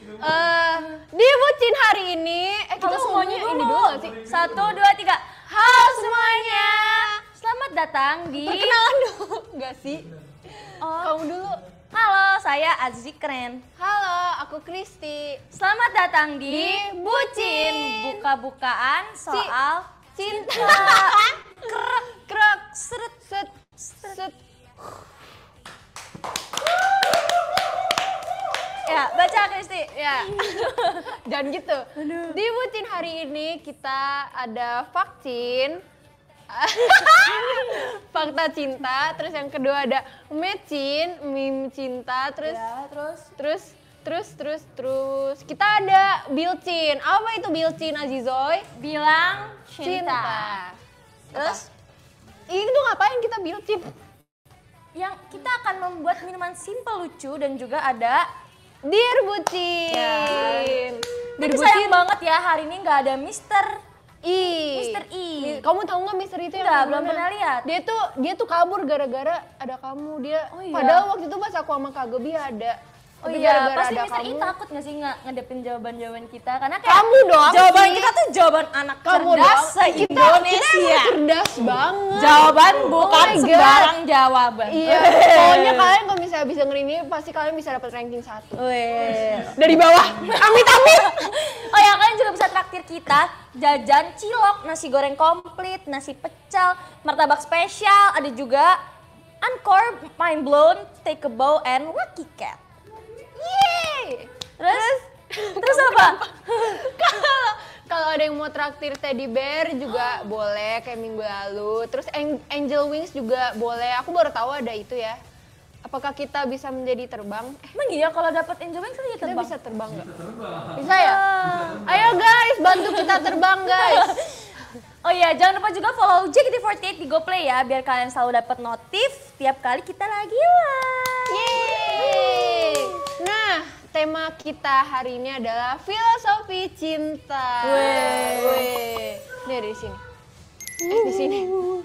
Di Bucin hari ini, kita semuanya dulu. ini dulu gak sih? 1, 2, 3. Halo semuanya. Selamat datang di Perkenalan dulu, gak sih? Oh. Kamu dulu. Halo, saya Azizi Keren. Halo, aku Kristi. Selamat datang di Bucin. Buka-bukaan soal Cinta. krek krek seret Set, set. Ya, baca Kristi. Ya, jangan gitu. Di Bucin hari ini kita ada vaksin, fakta cinta, terus yang kedua ada mecin, meme cinta, terus Ya, terus kita ada bilcin. Apa itu bilcin, Azizoy? bilang cinta. Terus itu ngapain kita bilcin? Yang kita akan membuat minuman simple lucu dan juga ada Dear Bucin. Tapi sayang banget ya hari ini nggak ada Mister I. Kamu tahu nggak Mister itu yang Nggak, kayak belum gimana? pernah lihat. Dia tuh kabur gara-gara ada kamu. Dia Oh iya. padahal waktu itu pas aku sama Kak Gebi ada. Oh Tapi iya, gara-gara pasti ada Mister I kamu. takut nggak sih ngadepin jawaban-jawaban kita? Karena kayak Kamu doang jawaban sih. kita tuh jawaban anak Kamu cerdas doang. Kita se-Indonesia. emang cerdas banget. Jawaban bukan Oh my God. sembarang jawaban. Iya, pokoknya kalian kalau misalnya bisa ngerin ini pasti kalian bisa dapat ranking 1. Weh. Dari bawah. Amit. Oh ya, kalian juga bisa traktir kita jajan cilok, nasi goreng komplit, nasi pecel, martabak spesial, ada juga Encore, Mind Blown, Take a Bow, and Lucky Cat. Yeay. Terus apa? Kalau ada yang mau traktir teddy bear juga boleh kayak minggu lalu. Terus angel wings juga boleh. Aku baru tahu ada itu ya. Apakah kita bisa menjadi terbang? Emang iya kalau dapat Angel Wings kan Kita terbang? bisa terbang nggak? Bisa ya? Ayo guys, bantu kita terbang guys. Oh iya, jangan lupa juga follow JKT48 di GoPlay ya, biar kalian selalu dapat notif tiap kali kita lagi live. Yeay. Nah, tema kita hari ini adalah filosofi cinta. Weh. Dari sini. Di sini.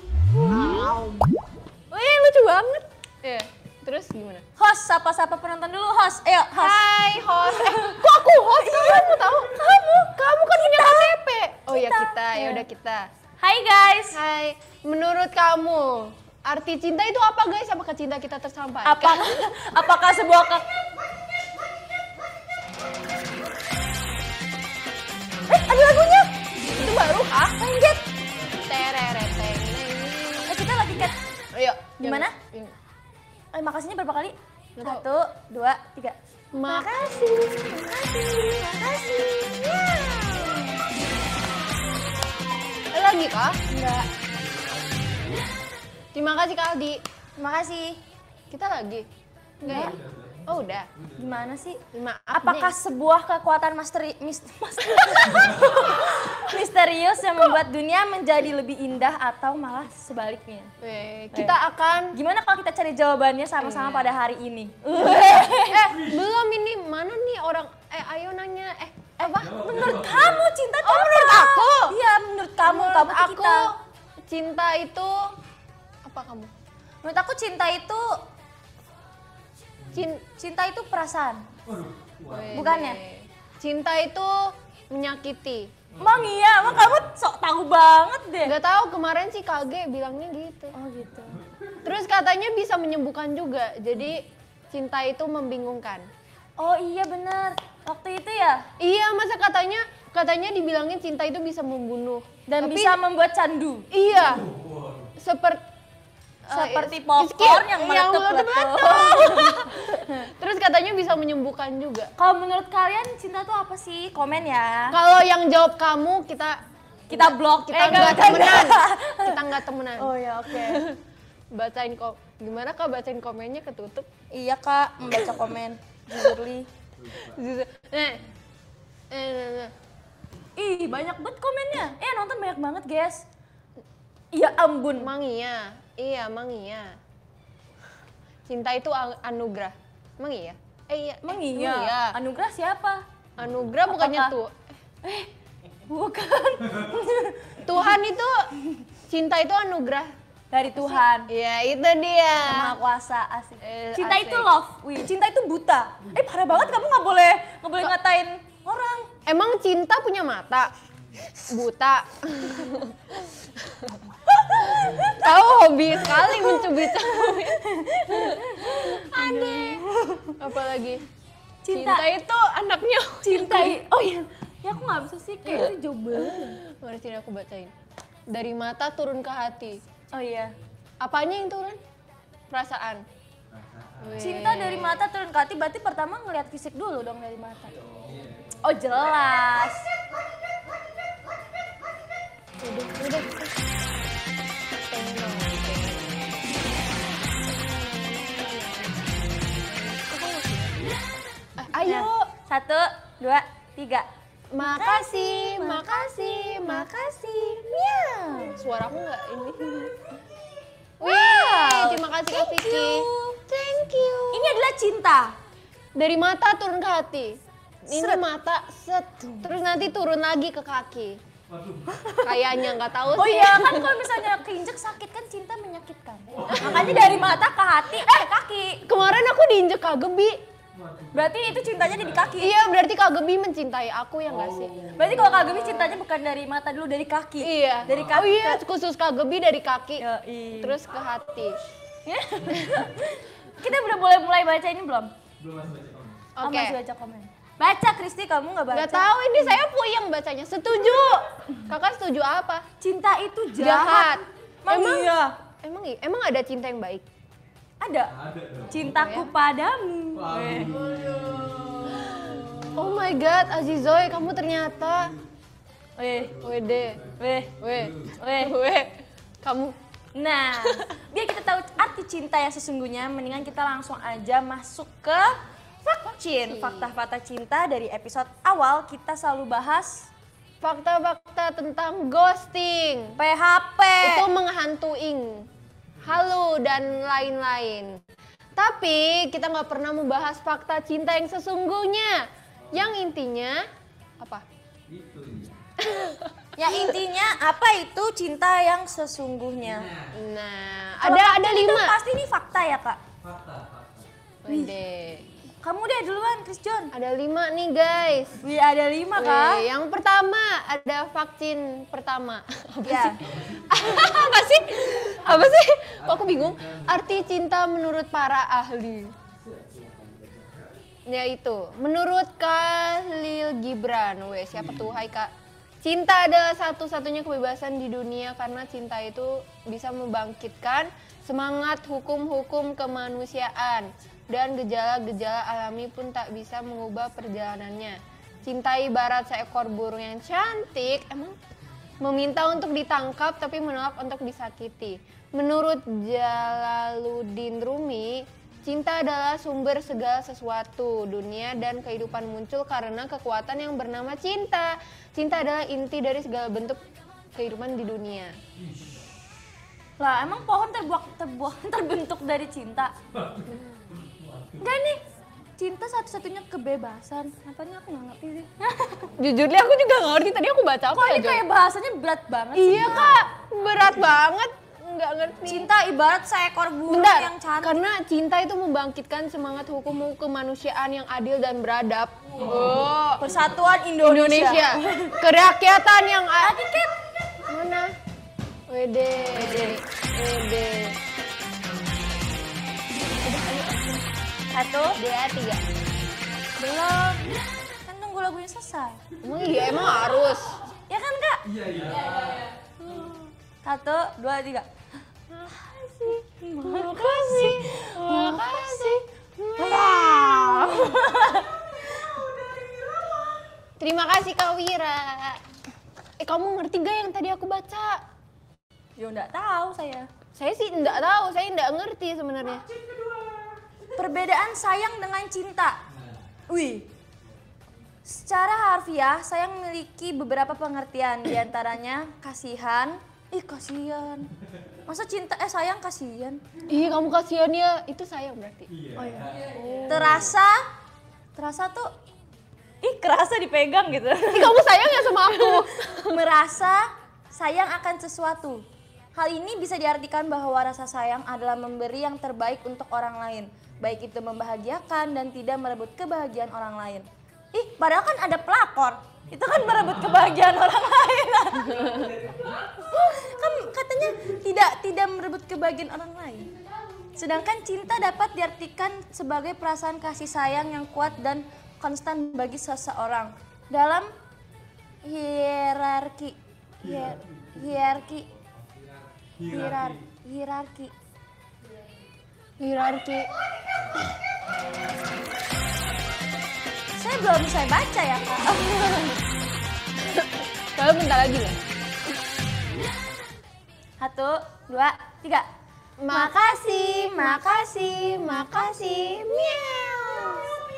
Wih, lucu banget. Ya, terus gimana? Host, sapa-sapa penonton dulu, host. Ayo, host. Hai host. Kok aku host? Kamu tahu? Kamu kan punya KTP. Oh ya kita, ya udah kita. Hai guys. Hai, menurut kamu arti cinta itu apa guys? Apakah cinta kita tersampaikan? Apakah sebuah ada lagunya? Itu baru kah? Lanjut. Terereteng. Kita lagi cat. Ayo. Gimana? Ini. Makasihnya berapa kali? Nggak tahu. 1, 2, 3. Makasih. Lagi kah? Enggak. Terima kasih Kak Aldi. Terima kasih. Kita lagi? Enggak ya? Oh udah. Gimana sih? Maaf Apakah nih. sebuah kekuatan misterius yang membuat dunia menjadi lebih indah atau malah sebaliknya? Kita akan Gimana kalau kita cari jawabannya sama-sama pada hari ini? belum ini mana nih orang ayo nanya apa? Menurut kamu cinta itu Oh, apa? menurut aku? Iya, menurut kamu, Menurut kamu tuh aku kita. cinta itu apa kamu? Menurut aku cinta itu cinta itu perasaan. Bukannya? Cinta itu menyakiti. Emang iya, emang kamu sok tahu banget deh. Gak tahu kemarin sih KG bilangnya gitu. Oh gitu. Terus katanya bisa menyembuhkan juga. Jadi cinta itu membingungkan. Oh iya benar. Waktu itu ya. Iya, masa katanya dibilangin cinta itu bisa membunuh Dan Tapi- bisa membuat candu. Iya. Seperti popcorn yang meletup-letup. Terus katanya bisa menyembuhkan juga. Kalau menurut kalian cinta tuh apa sih? Komen ya. Kalau yang jawab kamu kita Blok. kita nggak temenan. Kita nggak temenan. Oh ya oke. Bacain kok. Gimana Kak bacain komennya ketutup? Iya kak, membaca komen. Jujurly. Nah. Ih banyak banget komennya. Nonton banyak banget guys. Iya ampun. Emang iya. Iya, emang iya. Cinta itu anugerah. Emang iya? Iya. Emang Emang iya. Anugerah siapa? Anugerah bukannya Apakah- tuh. Bukan. Tuhan itu cinta itu anugerah. dari Tuhan. Iya, itu dia. Maha Kuasa, asik. Cinta Asik. itu love, wih. Cinta itu buta. Parah banget, kamu nggak boleh ngatain orang. Emang cinta punya mata? Buta. Tahu hobi sekali mencubit-cubit. Aneh. Apalagi? Cinta itu anaknya. Oh iya. Ya aku nggak bisa sih, kayaknya jauh banget. Mari sini aku bacain. Dari mata turun ke hati. Oh iya. Apanya yang turun? Perasaan. Cinta dari mata turun ke hati, berarti pertama ngelihat fisik dulu dong dari mata. Oh jelas. Udah. Ayo. Nah, 1, 2, 3. Makasih. Miau. Suaraku nggak ini. Wih, terima kasih Kak Vicky. Thank you. Ini adalah cinta. Dari mata turun ke hati. Ini Seret. mata set, terus nanti turun lagi ke kaki. Kayaknya nggak tahu Oh sih. iya kan kalau misalnya keinjek sakit kan cinta menyakitkan. Makanya dari mata ke hati, kaki. Kemarin aku diinjek Kak Gebi. Berarti itu cintanya di kaki. Iya, berarti Kak Gebi mencintai aku ya nggak sih? Berarti kalau Kak Gebi cintanya bukan dari mata dulu, dari kaki. Iya. Dari kaki. Oh iya, khusus Kak Gebi dari kaki. Yoi. Terus ke hati. Kita udah mulai baca ini belum? Oh, Oke. masih baca komen. Baca Kristi, kamu nggak baca? Nggak tahu ini saya puyeng bacanya. Setuju. Kakak setuju apa? Cinta itu Jahat. jahat. Emang Iya. Emang ada cinta yang baik? Ada. Cintaku padamu. Oh my god, Azizoy, kamu ternyata. Wede. Weh. Kamu. Nah, biar kita tahu arti cinta yang sesungguhnya, mendingan kita langsung aja masuk ke fakta-fakta cinta. Dari episode awal kita selalu bahas Fakta-fakta tentang ghosting. PHP. Itu menghantuing. Halu dan lain-lain. Tapi kita nggak pernah membahas fakta cinta yang sesungguhnya. Yang intinya apa? Ya intinya apa itu cinta yang sesungguhnya? Nah, Kalau ada fakta itu 5. pasti ini fakta ya kak? Wede. Kamu deh duluan Chris John. Ada 5 nih guys. Wih ada 5 kak. Wih, yang pertama ada vaksin pertama. Ya. Apa sih? Kok aku bingung. Arti cinta menurut para ahli. Yaitu, menurut Khalil Gibran. Weh, siapa tuh? Hai Kak. Cinta adalah satu-satunya kebebasan di dunia karena cinta itu bisa membangkitkan semangat hukum-hukum kemanusiaan. Dan gejala-gejala alami pun tak bisa mengubah perjalanannya. Cinta ibarat seekor burung yang cantik, emang meminta untuk ditangkap tapi menolak untuk disakiti. Menurut Jalaluddin Rumi, cinta adalah sumber segala sesuatu. Dunia dan kehidupan muncul karena kekuatan yang bernama cinta. Cinta adalah inti dari segala bentuk kehidupan di dunia. Lah emang pohon terbentuk dari cinta? Enggak nih, cinta satu-satunya kebebasan. Apanya aku nggak ngerti sih. Jujur deh aku juga gak ngerti, tadi aku baca apa Kok ya ini Joy? kayak bahasanya berat banget sih? Iya Kak, berat banget. Nggak ngerti. Cinta ibarat seekor burung Bentar, yang cantik. karena cinta itu membangkitkan semangat hukum kemanusiaan yang adil dan beradab. Oh, Persatuan Indonesia. Kerakyatan yang Lagi Kat. mana? Wede. Satu, 2, 3. belum. Kan tunggu lagunya selesai. Emang harus. Ya kan kak? Iya. 1, 2, 3. Makasih. Terima kasih Kak Wira. Kamu ngerti gak yang tadi aku baca? Ya nggak tahu saya. Saya sih nggak tahu, saya nggak ngerti sebenarnya. Perbedaan sayang dengan cinta. Wih. Secara harfiah, sayang memiliki beberapa pengertian. Di antaranya kasihan. Kasihan. Masa cinta sayang kasihan? Ih, kamu kasihan ya. Itu sayang berarti. Oh iya. Terasa tuh kerasa dipegang gitu. Ih, kamu sayang ya sama aku. Merasa sayang akan sesuatu. Hal ini bisa diartikan bahwa rasa sayang adalah memberi yang terbaik untuk orang lain, baik itu membahagiakan dan tidak merebut kebahagiaan orang lain. Ih, padahal kan ada pelakor. Itu kan merebut kebahagiaan orang lain. Kan katanya tidak merebut kebahagiaan orang lain. Sedangkan cinta dapat diartikan sebagai perasaan kasih sayang yang kuat dan konstan bagi seseorang. Dalam hierarki saya belum bisa baca ya Kak. Kalau bentar lagi lah. 1, 2, 3. Makasih, makasih, makasih. Miau.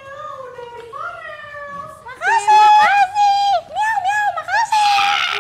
Makasih, makasih. Miau, miau, makasih.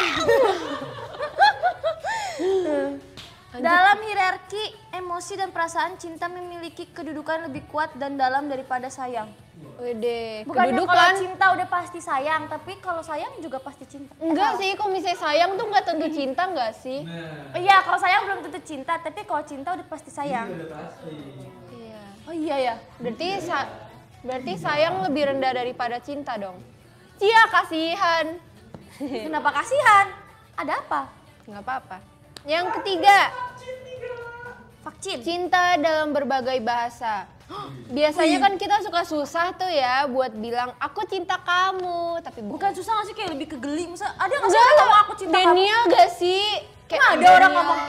Dalam hierarki emosi dan perasaan, cinta memiliki kedudukan lebih kuat dan dalam daripada sayang. Wede, Bukannya kalau kedudukan. cinta udah pasti sayang, tapi kalau sayang juga pasti cinta. Enggak sih, kalau misalnya sayang tuh nggak tentu cinta nggak sih? Iya, kalau sayang belum tentu cinta, tapi kalau cinta udah pasti sayang. Iya. Oh iya ya. Berarti sayang lebih rendah daripada cinta dong. Cia, kasihan. Kenapa kasihan? Ada apa? Nggak apa-apa. Yang ketiga, Vaksin. cinta dalam berbagai bahasa. Biasanya kan kita suka susah tuh ya buat bilang aku cinta kamu, tapi Bukan susah nggak sih, kayak lebih ke geli. Masa ada nggak sih Enggak orang lah, ngomong aku cinta kamu? Daniel gak sih? Emang ada orang Daniel. ngomong?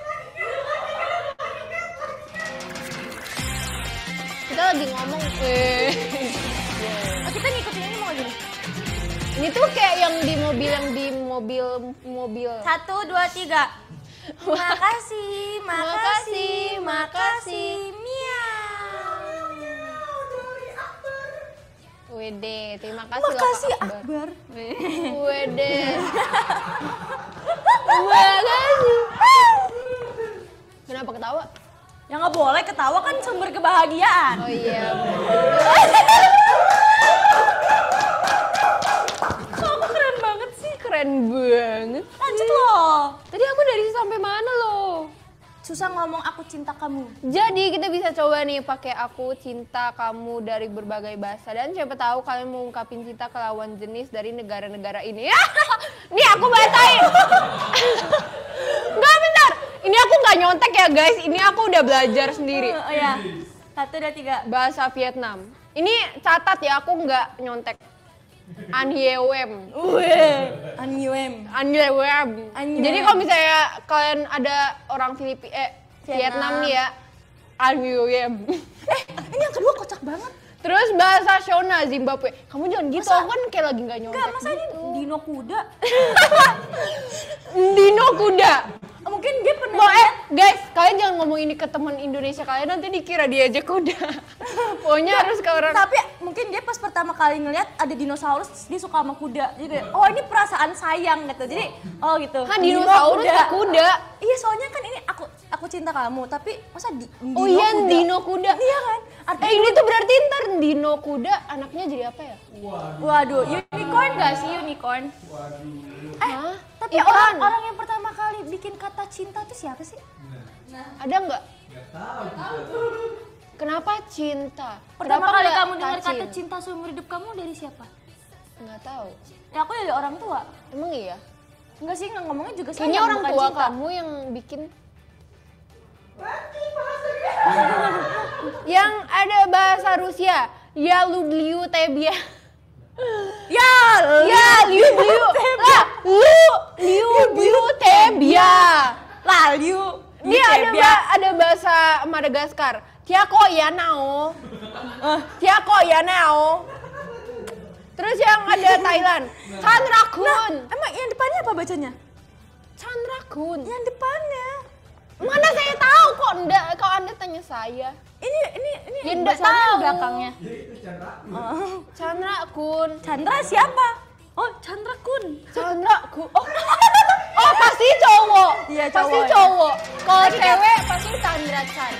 Kita lagi ngomong, Kita ngikutin ini mau gini. ini tuh kayak yang di mobil. 1, 2, 3. Makasih, makasih, makasih. Miau. Wede, terima kasih loh Makasih Kak Akbar. Akbar. Wede. Makasih. Kenapa ketawa? Ya nggak boleh ketawa, kan sumber kebahagiaan. Oh iya. Kamu keren banget sih. Keren banget. Lanjut loh. Tadi aku dari sampai mana loh? Susah ngomong aku cinta kamu. Jadi kita bisa coba nih pakai aku cinta kamu dari berbagai bahasa, dan siapa tahu kalian mau ungkapin cinta ke lawan jenis dari negara-negara ini. Nih aku bacain. Enggak, bentar. Ini aku nggak nyontek ya guys. Ini aku udah belajar sendiri. Oh ya. 1, 2, 3. Bahasa Vietnam. Ini catat ya, aku nggak nyontek. Anyewem. Anyuem. Anyewem. Anyewem. Jadi kalau misalnya kalian ada orang Vietnam nih ya, Anyewem. Ini yang kedua kocak banget. Terus bahasa Shona Zimbabwe. Kamu jangan gitu, aku kan kayak lagi nggak nyontek. Enggak, masa ini dino kuda? Dino kuda. Mungkin dia pernah Guys, kalian jangan ngomong ini ke teman Indonesia kalian, nanti dikira dia aja kuda. Pokoknya harus ke orang. Tapi mungkin dia pas pertama kali ngeliat ada dinosaurus, dia suka sama kuda. Jadi kayak, oh ini perasaan sayang gitu. Jadi oh gitu. Kan dinosaurus ke kuda. Iya, soalnya kan ini aku cinta kamu, tapi masa Oh iya, kuda? dino kuda. Iya kan? Artinya Ini tuh berarti ntar dino kuda anaknya jadi apa ya? waduh, unicorn gak sih unicorn? Hah? Tapi Ikan. orang yang pertama kali bikin kata cinta tuh siapa sih? Ada nggak? Kenapa cinta? Pertama Kenapa kali nggak kamu dengar tacin? kata cinta seumur hidup kamu dari siapa? Nggak tahu. Ya aku dari orang tua. Emang iya? Enggak sih, ngomongnya juga sayang, Kayaknya orang bukan tua cinta. kamu yang bikin. Yang ada bahasa Rusia. Ya lubliu tebia. Ya, Liu tebia. Lalu Ini ada bahasa Madagaskar. Tiako ya nao. Tiako ya nao. Terus yang ada Thailand. Chandrakun. emang yang depannya apa bacanya? Chandrakun. Yang depannya. Mana saya tahu kok enggak, kalau Anda tanya saya. Ini Ya enggak bahasa tahu. belakangnya. Chandrakun. Chandra siapa? Oh, Chandra Kun. Chandrakun. Oh pasti cowok. Iya, Pasti cowok, ya. cowok. Kalau cewek pasti Chandra Chan.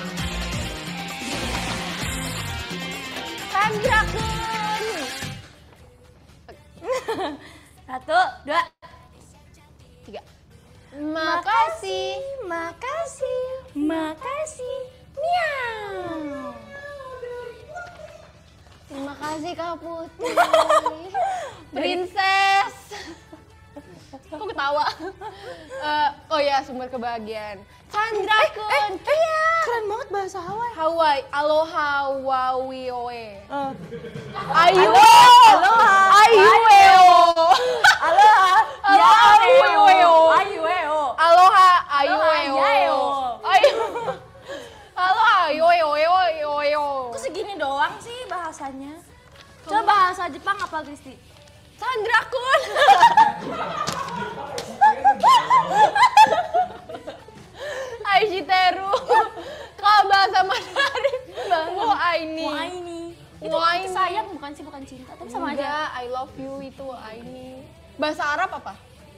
Chandrakun. 1, 2. 3. Makasih. Messi. Miau. Terima kasih Kak Putri. Princess. Kok ketawa? Oh ya, sumber kebahagiaan. Chandra Kun. Iya. Keren banget bahasa Hawaii. Hawaii. Aloha wawioe. Aloha. Ayueo. Aloha. Aloha ayueo. Ayueo. Aloha Ayueo. ayueo. Aloha ayueo. Kok segini doang sih bahasanya? Coba bahasa Jepang apa, Kristi? Chandra Kun. Aishiteru. Kalau bahasa Mandarin. Wo aini. Waini. Itu Waini. sayang bukan sih, bukan cinta, tapi sama aja. Enggak, I love you itu aini. Bahasa Arab apa?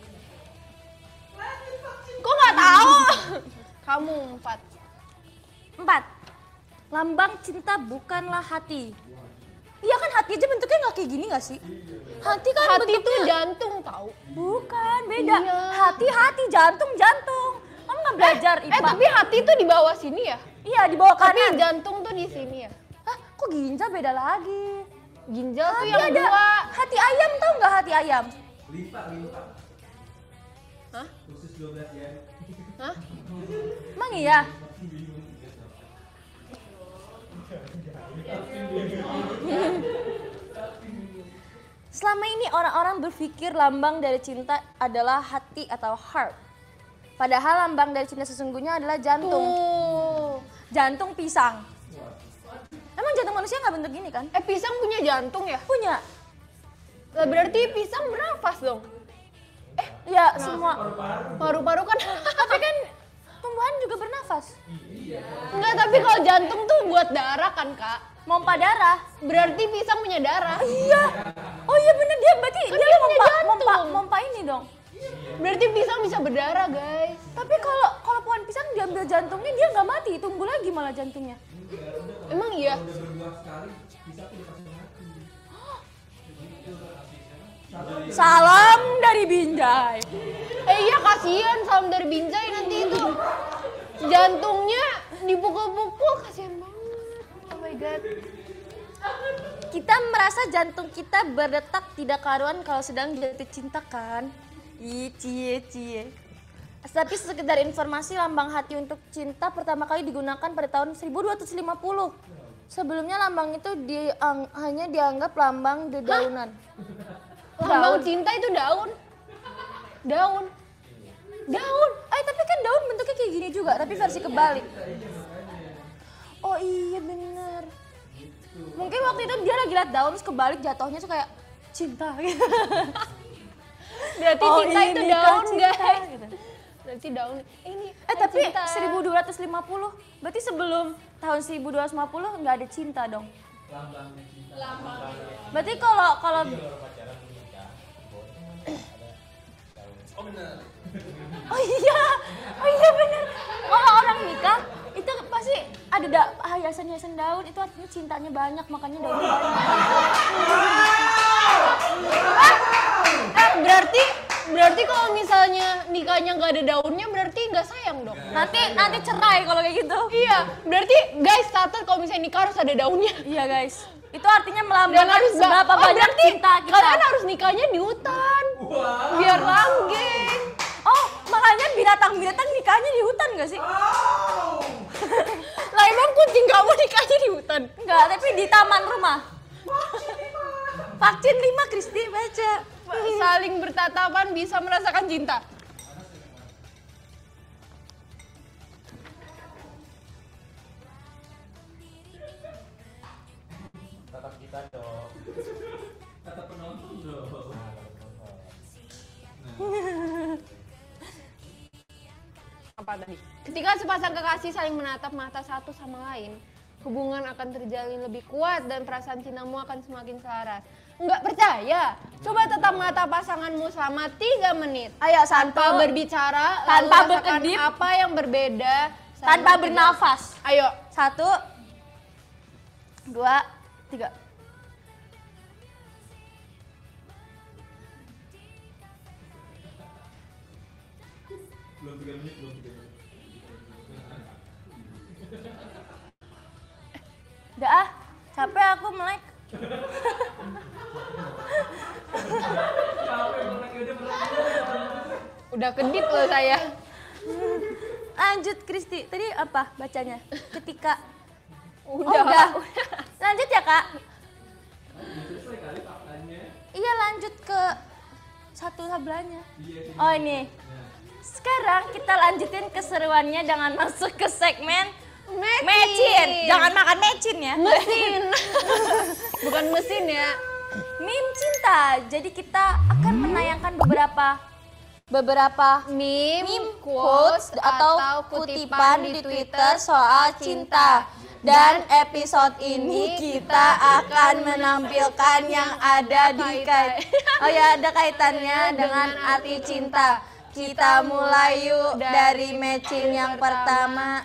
Kok nggak tahu? Kamu 4. 4. Lambang cinta bukanlah hati. Iya kan, hati aja bentuknya nggak kayak gini nggak sih? Hati kan Hati itu bentuknya jantung tahu. bukan, beda. Iya. Hati, jantung. Kamu nggak belajar IPA? Tapi hati itu di bawah sini ya? Iya, di bawah Tapi kanan. jantung tuh di sini ya? Hah, kok ginjal beda lagi? Ginjal tuh Hati yang ada. 2. Hati ayam, tahu nggak hati ayam? Limpa. Hah? Khusus 12 ya. Hah? Emang iya? Selama ini orang-orang berpikir lambang dari cinta adalah hati atau heart. Padahal lambang dari cinta sesungguhnya adalah jantung. Tuh. Jantung pisang. Emang jantung manusia nggak bentuk gini kan? Pisang punya jantung ya? Punya. Lah berarti pisang bernafas dong? Ya semua. Paru-paru kan? Tapi kan tumbuhan juga bernafas. Enggak, tapi kalau jantung tuh buat darah kan Kak? Mompa darah. Berarti pisang punya darah? Iya. Oh iya bener, dia berarti Kan dia dia punya mompa jantung. mompa ini dong. Berarti pisang bisa berdarah guys. Tapi kalau pohon pisang diambil jantungnya dia nggak mati, tumbuh lagi malah jantungnya. Emang iya? Udah berbuah sekali, bisa tuh dikasih mati. Salam dari Binjai. Iya kasihan salam dari Binjai nanti itu. Jantungnya dipukul-pukul, kasihan banget. Oh my god. Kita merasa jantung kita berdetak tidak karuan kalau sedang jatuh cinta kan? Ih, cie. Tapi sekedar informasi, lambang hati untuk cinta pertama kali digunakan pada tahun 1250. Sebelumnya lambang itu hanya dianggap lambang dedaunan. Lambang cinta itu daun. Daun. Tapi kan daun bentuknya kayak gini juga, tapi versi kebalik. Oh iya bener. Mungkin waktu itu dia lagi liat daun terus kebalik jatuhnya tuh kayak cinta gitu. Berarti Oh, cinta itu ini daun cinta, guys. gitu. Berarti daun. Ini Tapi cinta. 1250, berarti sebelum tahun 1250 nggak ada cinta dong. Berarti kalau Oh iya bener. Kalau orang nikah itu pasti ada hiasan-hiasan daun, itu artinya cintanya banyak, makanya daunnya banyak. Berarti kalau misalnya nikahnya nggak ada daunnya berarti nggak sayang dong. Nanti cerai kalau kayak gitu. Iya, berarti guys catat kalau misalnya nikah harus ada daunnya. Iya guys, itu artinya Dan melambangkan harus seberapa banyak berarti cinta kita. kalian harus nikahnya di hutan. Biar langgeng. Oh, makanya binatang-binatang nikahnya di hutan gak sih? Lah emang kucing kamu nikahnya di hutan? Enggak, tapi di taman rumah. Vaksin 5, Kristi, baca. Saling bertatapan bisa merasakan cinta. Tatap kita dong. Tatap penonton dong. Apa tadi? Ketika sepasang kekasih saling menatap mata satu sama lain, hubungan akan terjalin lebih kuat dan perasaan cintamu akan semakin selaras. Enggak percaya? Coba tatap mata pasanganmu selama 3 menit. Ayo, Tanpa berbicara, Tanpa lalu rasakan berkedip. apa yang berbeda. selama Tanpa 3 bernafas. Ayo. 1, 2, 3. Belum 3 menit. Udah ah, capek aku melek. Udah kedip loh saya. Lanjut Kristi, tadi apa bacanya? Ketika Udah. Lanjut ya Kak? Selesai kali faktanya. Iya lanjut ke satu tablanya. Oh ini. Sekarang kita lanjutin keseruannya dengan masuk ke segmen mecin. Jangan makan mecin ya. Mesin. Bukan mesin ya. Meme cinta. Jadi kita akan menayangkan beberapa meme quotes atau kutipan di Twitter soal cinta. Dan episode ini kita akan menampilkan yang ada di ada kaitannya dengan arti cinta. Kita mulai yuk dari mecin yang pertama.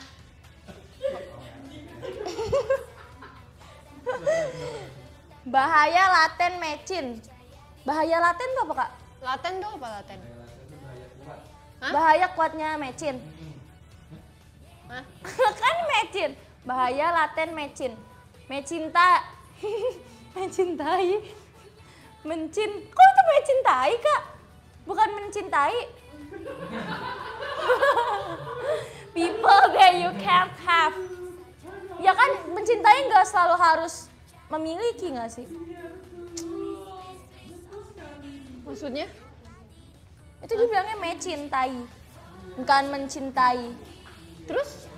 Bahaya laten mecin. Bahaya laten itu apa Kak? Laten tuh apa laten? Hah? Bahaya kuatnya mecin. Hah? Kan mecin. Bahaya laten mecin. Mecinta. Mencintai. Kok itu mencintai Kak? Bukan mencintai. People that you can't have. Ya kan mencintai nggak selalu harus memiliki nggak sih? Maksudnya? Itu dibilangnya mencintai, bukan mencintai. Terus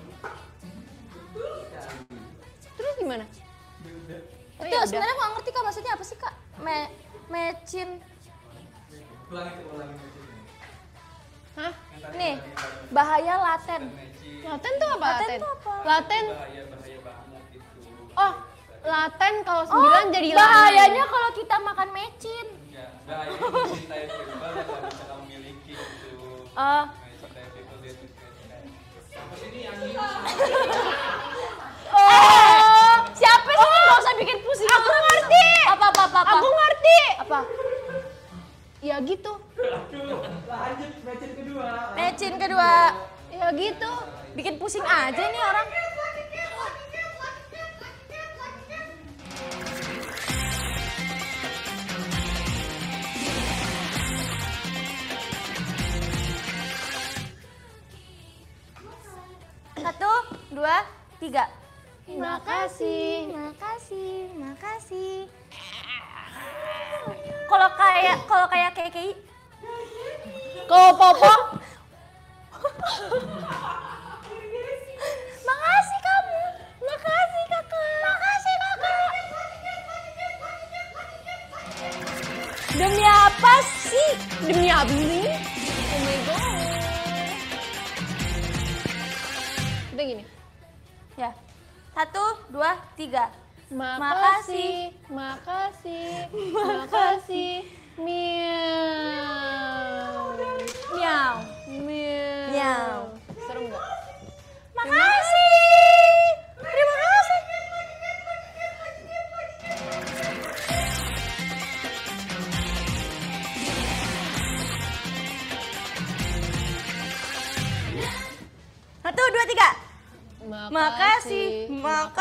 gimana? Oh, Itu ya sebenarnya aku nggak ngerti Kak, maksudnya apa sih Kak? Mecin. Ulangi. Hah? Nih, bahaya laten. Laten tuh apa? Laten tuh apa? Laten. Bahaya banget itu. Oh, laten kalau 9 jadi bahayanya kalau kita makan mecin. Ya, bahaya cinta itu yang bisa kamu miliki itu. Oh, Cinta itu dia tuh. Apa sih ini yang ini? siapa sih? Nggak usah bikin pusing. Aku ngerti. Apa? Aku ngerti. Apa? Ya gitu. Lanjut mecin kedua. Mecin kedua. Ya gitu. Bikin pusing aja nih orang. Satu, dua, tiga. Makasih. Makasih. Kalau kayak KKI, Kalau Popo, makasih kamu, makasih kakak. Demi apa sih? demi apa sih? Oh my god. Udah gini. Ya, satu, dua, tiga. Makasih. Miau. Miau. Serem nggak? Makasih. Terima kasih. Satu, dua, tiga. Makasih.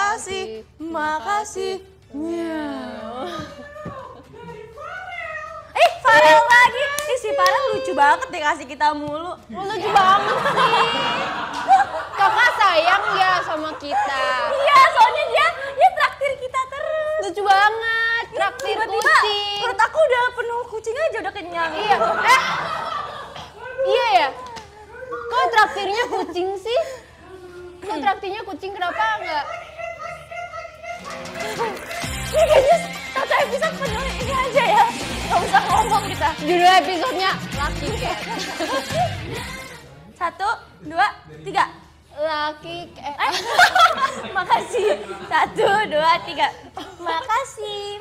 Farel lagi. Si Farel lucu banget deh kasih kita mulu. Lucu banget sih. Kakak sayang ya sama kita. Iya, soalnya dia traktir kita terus. Lucu banget. Traktir Tiba-tiba kucing. perut aku udah penuh kucing aja, udah kenyang. Iya. Iya ya. Kok traktirnya kucing sih? Kok traktirnya kucing kenapa enggak? Ini kayaknya satu episode penuh ini aja ya. Gak usah ngomong kita. Judul episodenya Lucky Cat. Satu, dua, tiga. Lucky Cat. Makasih. Satu, dua, tiga. Makasih.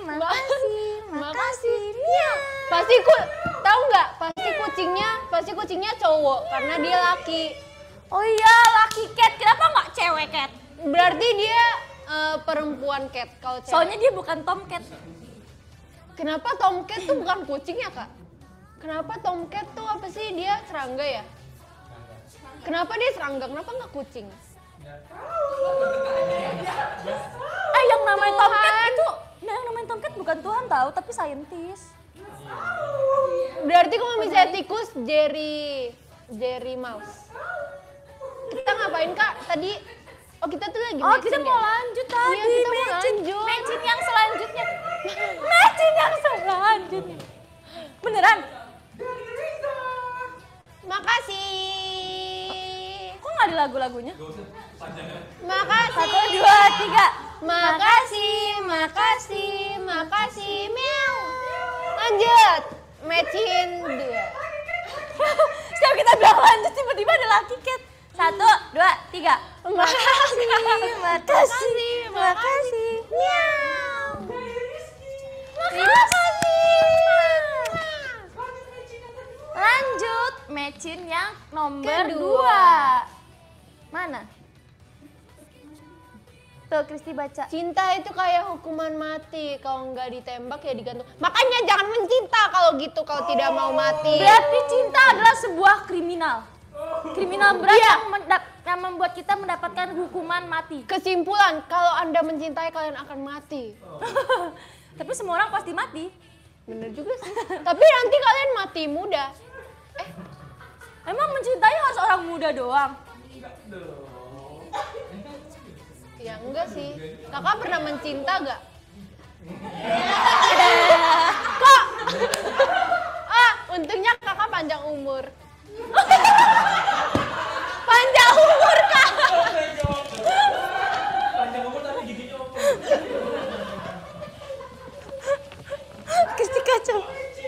Iya. Tahu nggak? Pasti kucingnya cowok karena dia laki. Oh iya, lucky cat. Kenapa nggak cewek cat? Berarti dia perempuan cat kalau cewek. Soalnya dia bukan tomcat. Kenapa tomcat tuh bukan kucing ya kak? Kenapa tomcat tuh apa sih, dia serangga ya? Kenapa dia serangga? Kenapa nggak kucing? Yang tahu, tapi saintis. Berarti kalau misalnya tikus Jerry Mouse. Kita ngapain Kak tadi? Oh kita tuh lagi Oh matching kita ya? mau lanjut tadi, Iya, kita mau matching. lanjut. Matching yang selanjutnya. Matching yang selanjutnya. Beneran? Makasih. Kok nggak ada lagu-lagunya? Makasih. 1, 2, 3. Makasih, makasih, makasih. Meow. Lanjut. Matching 2. Setiap kita bilang lanjut, tiba-tiba ada laki cat. 1, 2, 3. Makasih, makasih, makasih. Meow. Terima kasih. Lanjut, matching yang nomor Kedua. 2. Mana? Tuh, Kristi baca. Cinta itu kayak hukuman mati. Kalau nggak ditembak ya digantung. Makanya jangan mencinta kalau gitu, kalau tidak mau mati. Berarti cinta adalah sebuah kriminal. Kriminal berat yang membuat kita mendapatkan hukuman mati. Kesimpulan, kalau Anda mencintai kalian akan mati. Tapi semua orang pasti mati. Bener juga sih. Tapi nanti kalian mati muda. Emang mencintai harus orang muda doang? Ya enggak sih. Kakak pernah mencinta gak? Kok? Untungnya kakak panjang umur. Panjang umur kak. Panjang umur tapi giginya oke. Kristi kacau.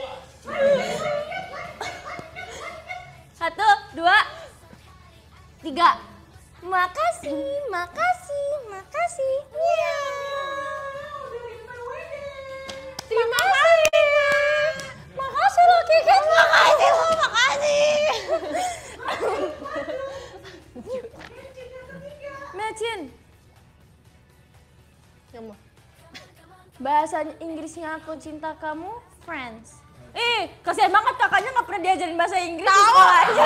1, 2, 3. Makasih, makasih, makasih. Terima kasih. Makasih loh Kiket. Makasih lo, makasih. Matchin. Kamu. Bahasa Inggrisnya aku cinta kamu, friends. Kasihan banget kakaknya nggak pernah diajarin bahasa Inggris di sekolahnya.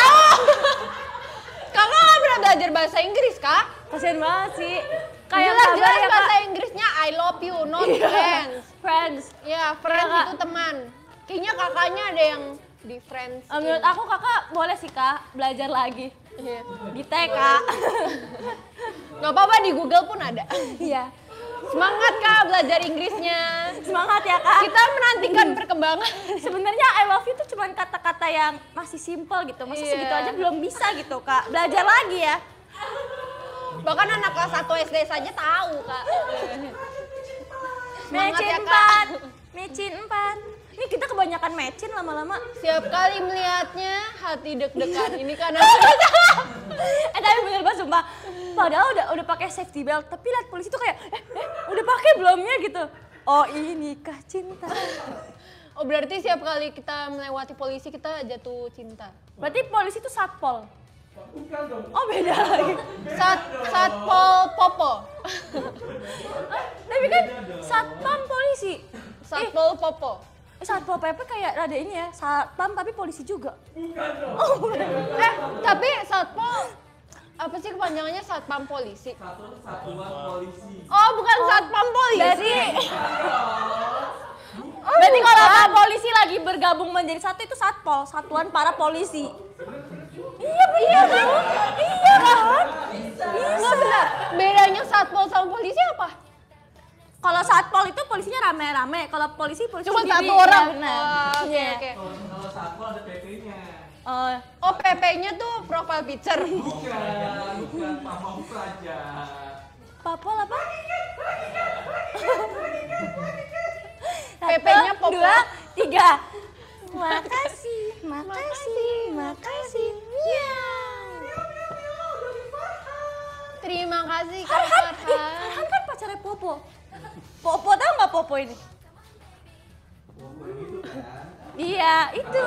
Kakak nggak pernah belajar bahasa Inggris kak? Kasihan banget sih. Kayak Jelas kabar ya bahasa kak. Inggrisnya I love you, not friends. Friends. Ya, friends Iya, Kak. itu teman. Kayaknya kakaknya ada yang di friends. Menurut aku kakak boleh sih kak belajar lagi Iya. di TK. Nggak apa-apa, di Google pun ada. Iya. Semangat kak belajar Inggrisnya. Semangat ya kak. Kita menantikan perkembangan. Sebenarnya I love you tuh cuma kata-kata yang masih simple gitu. Masa Iya. segitu aja belum bisa gitu kak. Belajar lagi ya. Bahkan anak kelas 1 SD saja tahu kak. Semangat Matchin ya kak. 4. Matchin 4. Ini kita kebanyakan matchin lama-lama. Setiap kali melihatnya hati deg-degan. Ini karena Tapi bener banget sumpah. Padahal udah pakai safety belt, tapi lihat polisi tuh kayak udah pakai belumnya gitu. Oh inikah cinta. Oh berarti setiap kali kita melewati polisi kita jatuh cinta. Berarti polisi itu satpol. Oh beda lagi. Satpol Popo. Tapi kan satpam polisi. Satpol Popo. Satpol PP kayak rada ini ya, satpam tapi polisi juga. Tapi satpol apa sih kepanjangannya satpam polisi? Satuan polisi. Oh bukan satpam polisi. Berarti kalau polisi lagi bergabung menjadi satu itu satpol, satuan para polisi. Iya kan? Iya kan? Nggak benar. Bedanya satpol sama polisi apa? Kalau satpol itu polisinya rame-rame, kalau polisi Cuma sendiri. satu orang. Ya, benar. Oh, Oke Iya. oke. Kalau satpol ada PP-nya. Oh PP-nya tuh profile picture. Bukan pamong saja. Papol apa? PP-nya 1, Popol. 2, 3. Makasih, makasih, makasih. Ya. Terima kasih Kak Farhan Farhan. kan pacarnya Popo. Popo tahu nggak Popo ini? Iya, itu.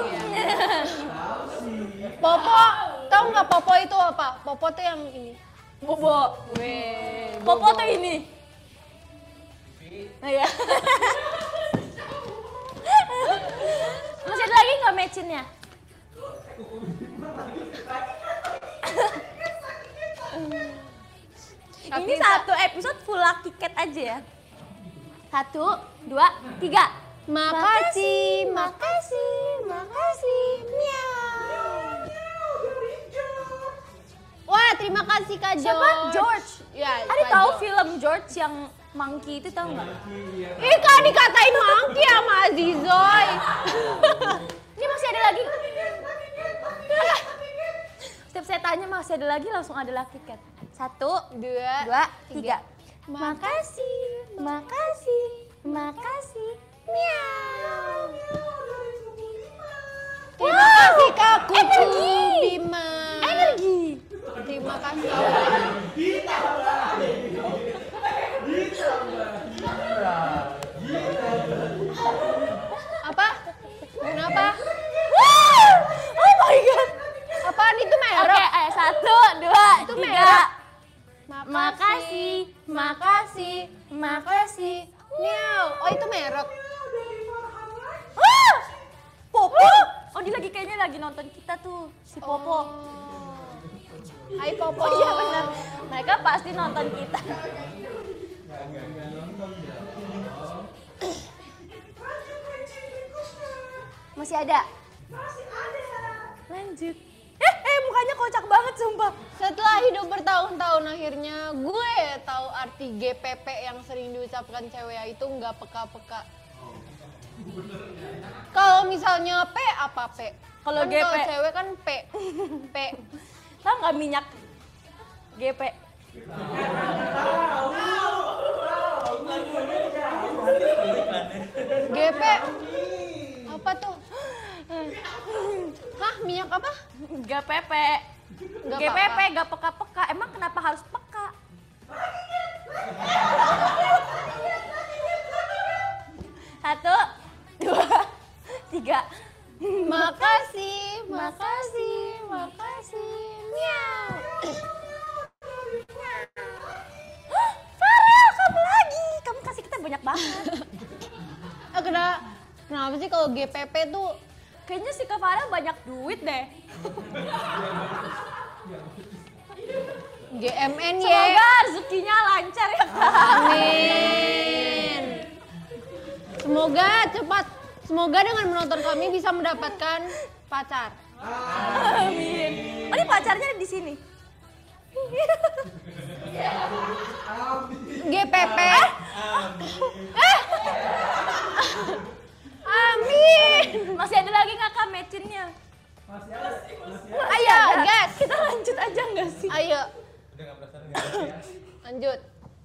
Popo, tahu nggak Popo itu apa? Popo tuh yang ini. Bobo. Weh, Popo tuh ini. Nah, ya. Masih ada lagi nggak matchinnya? Ini Tapi satu episode full lucky cat aja ya. 1, 2, 3. Makasih, makasih, makasih. Miau. Wah, terima kasih Kak George. Siapa? George. Ya, Ada Kak tahu George. film George yang monkey itu tahu nggak? Ih, Kak dikatain monkey sama Azizoy. Ini masih ada lagi. Setiap saya tanya masih ada lagi langsung adalah tiket. 1, 2, 3. Makasih, makasih, makasih. Miau. Terima kasih Kak Kuku energi. Bima. Energi. Terima kasih. Apa? Kenapa? Oh my god. Apaan itu Oke, merek? 1, 2, Itu 3. merek. Makasih, makasih, makasih. Miau. Oh, itu merek. Popo. Oh, dia lagi kayaknya lagi nonton kita tuh, si Popo. Hai Popo. Oh iya benar. Mereka pasti nonton kita. Masih ada? Lanjut. Mukanya kocak banget sumpah. Setelah hidup bertahun-tahun akhirnya gue tahu arti GPP yang sering diucapkan cewek itu nggak peka-peka. Kalau misalnya P apa P? Kalau Kan GP. Kalau cewek kan P. P. Tahu nggak minyak GP? GP. Apa tuh? Hah, minyak apa? GPP. Nggak GPP apa-apa. gak peka-peka. Emang kenapa harus peka? Satu, 2, 3. Makasih, makasih, makasih. Miau. Farel, kamu lagi. Kamu kasih kita banyak banget. Kenapa sih kalau GPP tuh Kayaknya si Kak Farel banyak duit deh. GMN ya? Semoga rezekinya lancar ya Kak. Amin. Semoga dengan menonton kami bisa mendapatkan pacar. Amin. Oh ini pacarnya di sini. GPP. Amin. Masih ada lagi nggak Kak matchinnya? Ayo, gas. Kita lanjut aja nggak sih? Ayo, Udah nggak penasaran ya? lanjut.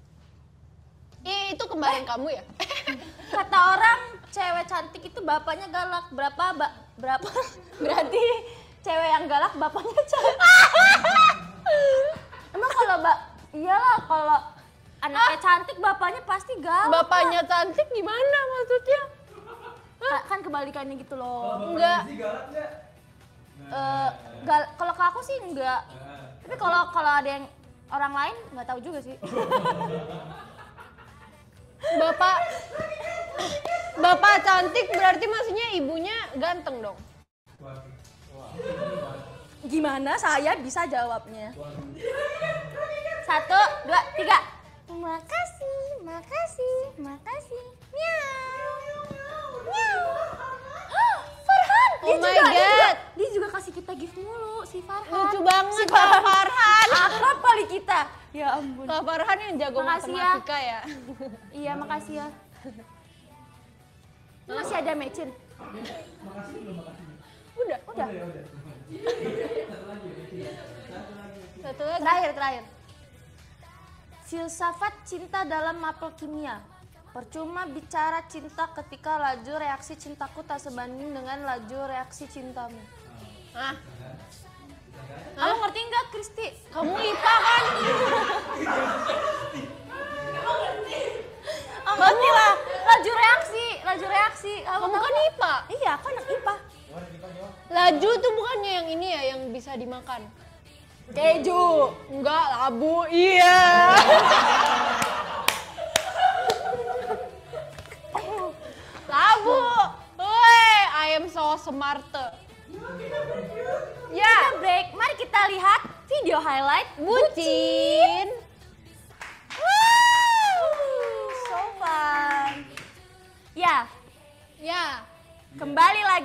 Itu kembaran kamu ya? Kata orang cewek cantik itu bapaknya galak. Berapa? Berarti cewek yang galak bapaknya cantik. Emang kalau iyalah kalau anaknya cantik bapaknya pasti galak. Bapaknya cantik gimana maksudnya? Kan kebalikannya gitu loh. Enggak. Sih galak nggak? Kalau ke aku sih enggak. Tapi kalau ada yang orang lain nggak tahu juga sih. Bapak cantik berarti maksudnya ibunya ganteng dong. Gimana saya bisa jawabnya? 1, 2, 3. Makasih, makasih, makasih. Miau. Miau. Farhan, Oh my God. Dia juga kasih kita gift mulu si Farhan. Lucu banget Si Kak Farhan. Akrab kali kita. Ya ampun. Kak Farhan yang jago Makasih ya. matematika ya. Iya, makasih ya. Masih ada matchin. Udah. Udah. Satu lagi. Terakhir. Filsafat cinta dalam mapel kimia. Percuma bicara cinta ketika laju reaksi cintaku tak sebanding dengan laju reaksi cintamu. Ah, Kamu ngerti nggak, Kristi? kamu IPA kan? Oh, ngerti lah. Laju reaksi. Kamu tahu kan nggak? IPA. Iya, aku anak IPA. Laju tuh bukannya yang ini ya, yang bisa dimakan. Keju. Enggak, labu. Iya. Labu. Woi, I am so smart. Ya. Kita break. Mari kita lihat video highlight Bucin. So fun.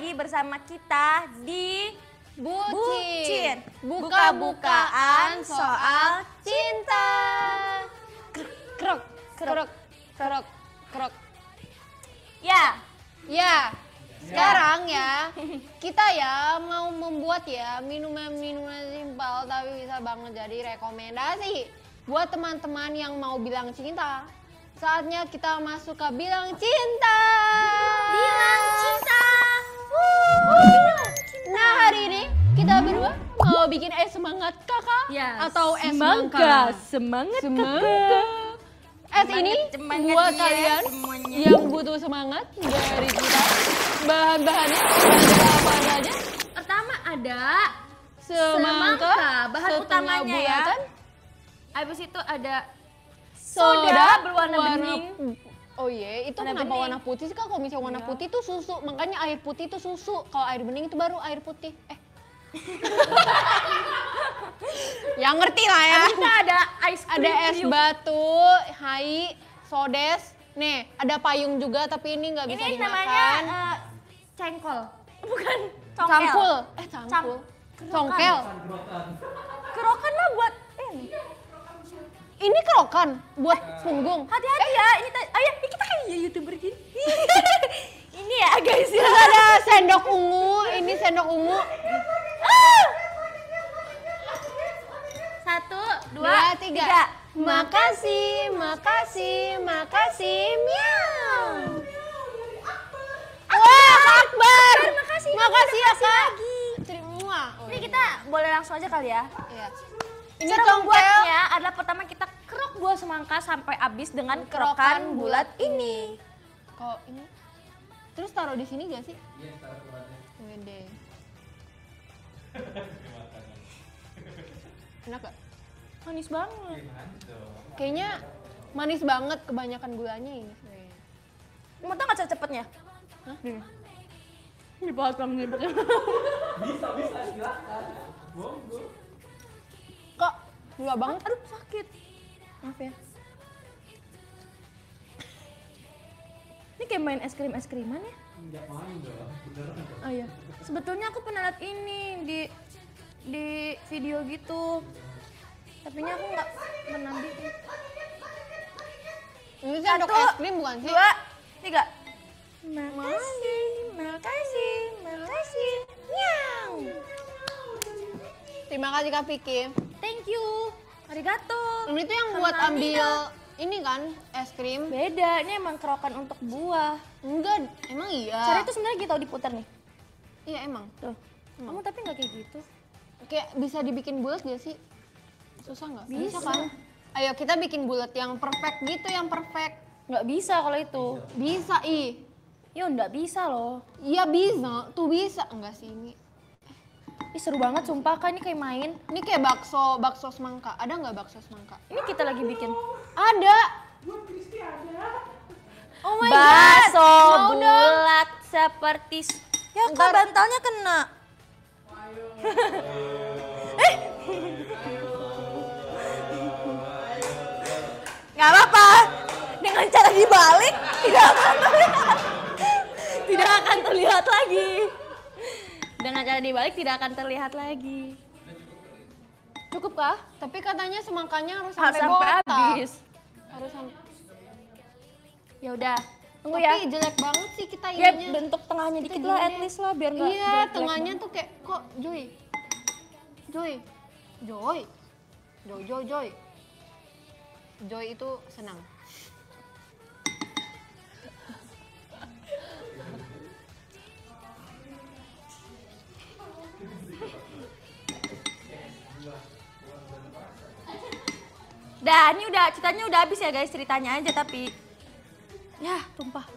lagi bersama kita di Bucin. Buka-bukaan soal cinta. Krok, krok, krok, krok. Ya. Ya, sekarang ya kita ya mau membuat ya minuman-minuman simpel tapi bisa banget jadi rekomendasi buat teman-teman yang mau bilang cinta. Saatnya kita masuk ke bilang cinta. Bilang cinta. Nah hari ini kita berdua mau bikin es semangat kakak Ya, atau es semangka. semangka. Semangat Semangat. Es ini Semangat buat ya, kalian semuanya. yang butuh semangat dari kita. Bahan-bahannya ada apa aja? Pertama ada Semangka, bahan setengah utamanya ya. bulatan, Habis itu ada soda soda berwarna bening. Oh iya, itu Warna kenapa bening. warna putih sih kak? Kalau misalnya warna putih itu susu, makanya air putih itu susu. Kalau air bening itu baru air putih. Yang ngerti lah ya. Habis itu ada ice cream. Ada es kriuk. batu, hai, sodes. Nih, ada payung juga tapi ini nggak bisa Ini dimakan. namanya cengkol. Bukan congkel. Campul. Campul. Congkel. Kerokan lah buat ini. Ini kerokan buat punggung. Hati-hati ya, ini ayo kita kayak YouTuber gini. Ini ya guys ya. Terus ada sendok ungu, ini sendok ungu. 1, 2, 2, 3. 3. Makasih, makasih, makasih. Miau. Wah, Akbar. Makasih. Makasih ya, Kak. lagi. Terima. Ini kita boleh langsung aja kali ya. Iya. Ini Cara congkel. membuatnya adalah pertama kita kerok buah semangka sampai habis dengan kerokan bulat ini. Kok ini? Terus taruh di sini gak sih? Iya, taruh keluarnya. Gede. Enak gak? Manis banget. Gimana dong? Kayaknya manis banget, kebanyakan gulanya ini sebenarnya. Mau tau nggak cepetnya? Hah? Ini potong nih. Bisa, silakan. Monggo. Kok gula banget? Aduh sakit. Maaf ya. Ini kayak main es kriman ya? Enggak main dong, beneran dong. Oh iya. Sebetulnya aku pernah liat ini di video gitu. Tapi aku nggak pernah bikin. Ini sendok 1, es krim bukan sih? 2, 3. Makasih. Nyau. Terima kasih Kak Vicky. Thank you. Arigato. Ini tuh yang buat Kamsahamnida. ambil ini kan es krim. Beda, ini emang kerokan untuk buah. Enggak, emang iya. Cara itu sebenarnya gitu diputar nih. Iya emang. Tuh. Kamu tapi nggak kayak gitu. Kayak bisa dibikin bulat gak sih? Susah nggak? Bisa. Kan? Ayo kita bikin bulat yang perfect gitu, yang perfect. Nggak bisa kalau itu. Bisa ih. Ya nggak bisa loh. Iya bisa, tuh bisa. Enggak sih ini. Ih seru banget sumpah kan ini kayak main. Ini kayak bakso semangka. Ada nggak bakso semangka? Ini kita lagi bikin. Ada. Oh my Bakso god. Mau dong. bulat seperti ya kak Ntar. bantalnya kena. Nggak apa-apa. Dengan cara dibalik tidak akan terlihat lagi. Dengan cara dibalik tidak akan terlihat lagi. Cukup kah? Tapi katanya semangkanya harus Harus sampai sampai botak. habis. Harus sampai. Ya udah. Tunggu Tapi ya. jelek banget sih kita Ya ininya. bentuk tengahnya dikit Kita lah, gini. at least lah biar nggak. Iya, jelek-jelek tengahnya banget. tuh kayak kok Joy. Joy itu senang. Dah, ini udah ceritanya udah habis ya guys, ceritanya aja tapi ya tumpah.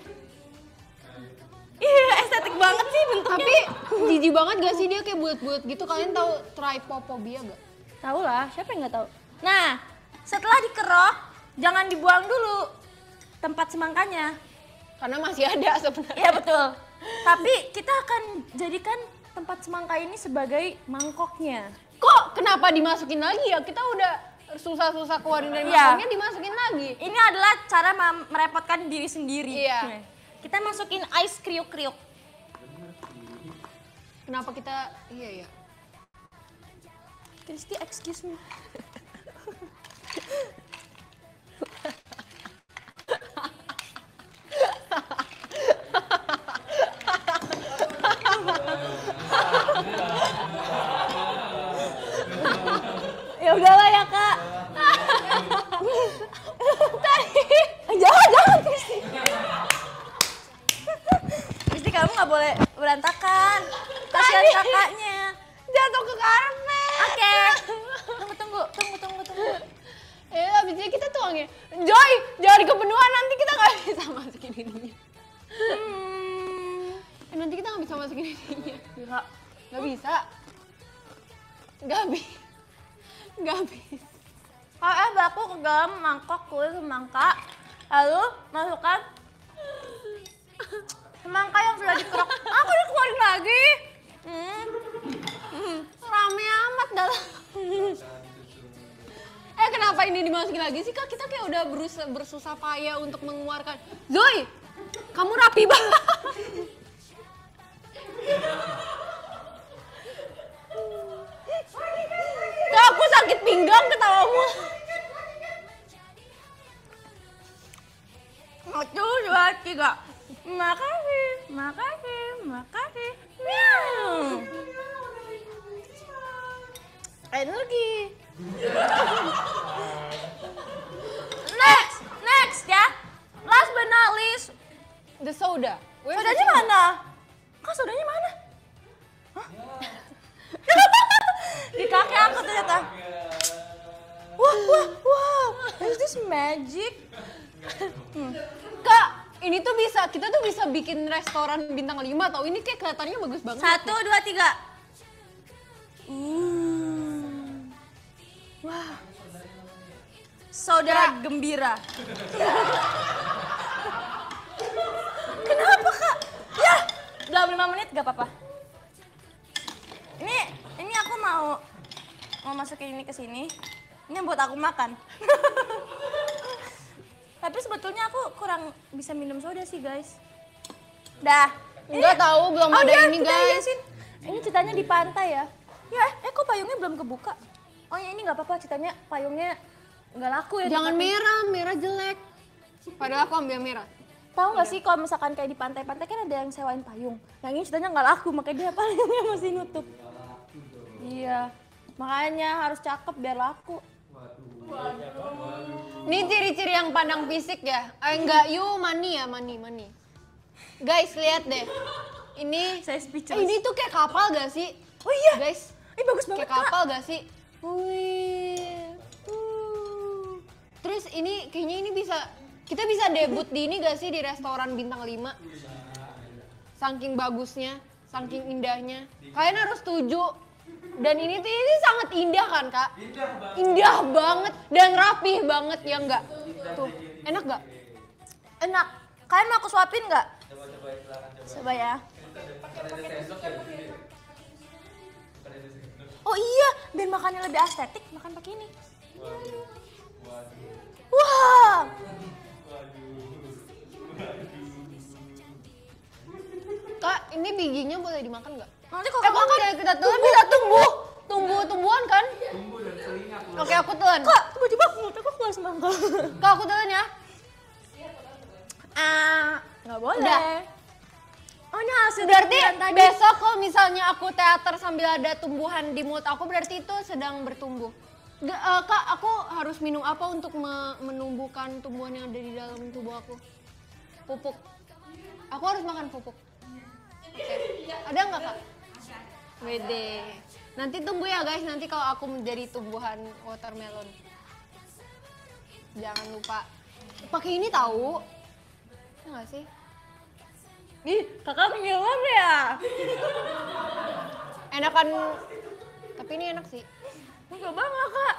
Iya, estetik banget sih bentuknya. Tapi jijik banget gak sih dia kayak bulat-bulat gitu? Kalian tahu trypophobia gak? Tahu lah, siapa yang nggak tahu. Nah, setelah dikerok, jangan dibuang dulu tempat semangkanya. Karena masih ada sebenarnya. Iya betul. Tapi kita akan jadikan tempat semangka ini sebagai mangkoknya. Kok kenapa dimasukin lagi ya? Kita udah susah-susah keluarin dari Iya. mangkoknya dimasukin lagi. Ini adalah cara merepotkan diri sendiri. Iya. Kita masukin ice kriuk-kriuk. Kenapa kita, iya ya. Kristi, excuse me. Ya udahlah ya kak. Jangan Kristi. Kristi kamu nggak boleh berantakan. Kasihan kakaknya. Jatuh ke karpet. Oke. Tunggu. Ya abis itu kita tuangnya. Joy, jangan kepenuhan nanti kita nggak bisa masukin ininya. Nanti kita nggak bisa masukin ininya. Nggak bisa. Nggak bisa. Baku ke dalam mangkok kulit semangka, lalu masukkan semangka yang sudah dikerok. Aku dikeluarin lagi. Rame amat dalam. Kenapa ini dimasukin lagi sih kak? Kita kayak udah bersusah payah untuk mengeluarkan. Zoe, kamu rapi banget. Kak, aku sakit pinggang ketawamu. 1, 2, 3. Makasih. Miau. Energi. Next ya. Last but not least. The soda. Sodanya mana? Kak, sodanya mana? Hah? Di kaki aku ternyata. Wow. Is this magic? Kak, ini tuh kita tuh bisa bikin restoran bintang 5 tau. Ini kayak kelihatannya bagus banget. 1, 2, 3. Wah. Saudara gembira. Kenapa kak? Ya, dalam 5 menit gak apa-apa. Ini aku mau masukin ini ke sini. Ini buat aku makan. Tapi sebetulnya aku kurang bisa minum soda sih guys. Dah. Enggak tahu, belum ada ya, ini kita guys. hiasin. Ini ceritanya di pantai ya. Ya, kok payungnya belum kebuka? Oh ya ini nggak apa-apa, ceritanya payungnya nggak laku ya. Jangan merah jelek. Padahal aku ambil merah. Tahu nggak sih kalau misalkan kayak di pantai-pantai kan ada yang sewain payung. Yang ini ceritanya nggak laku, makanya dia payungnya masih nutup. Iya, makanya harus cakep biar laku. Ini ciri-ciri yang pandang fisik ya. Enggak, money ya, money. Guys, lihat deh. Ini Saya speechless. ini tuh kayak kapal gak sih? Oh iya. Guys, Bagus banget kayak kapal gak sih? Wih. Terus ini kayaknya ini kita bisa debut di ini gak sih di restoran bintang 5? Saking bagusnya, saking indahnya. Kalian harus setuju. Dan ini sangat indah kan kak? Indah banget dan rapih banget ya enggak? Tuh, enak gak? Enak. Kalian mau aku suapin nggak? Coba ya. Oh iya, biar makannya lebih estetik, makan pakai ini. Wah. Kak, ini bijinya boleh dimakan nggak? Nanti kalau Kok makan kayak kita telan bisa tumbuh-tumbuhan kan? Oke, aku telan. Kak, tiba-tiba mulut aku keluar semangka. Kak, aku telan ya. Nggak boleh. Udah. Oh ini hasil Berarti dari tadi. besok kalau misalnya aku teater sambil ada tumbuhan di mulut aku, berarti itu sedang bertumbuh. Kak, aku harus minum apa untuk menumbuhkan tumbuhan yang ada di dalam tubuh aku? Pupuk. Aku harus makan pupuk. Oke. Ada nggak kak? Wede. Nanti tunggu ya guys, nanti kalau aku menjadi tumbuhan watermelon. Jangan lupa. Pakai ini tahu. Ya nggak sih? Ih, kakak minum ya? Enakan, tapi ini enak sih. Enggak banget kak.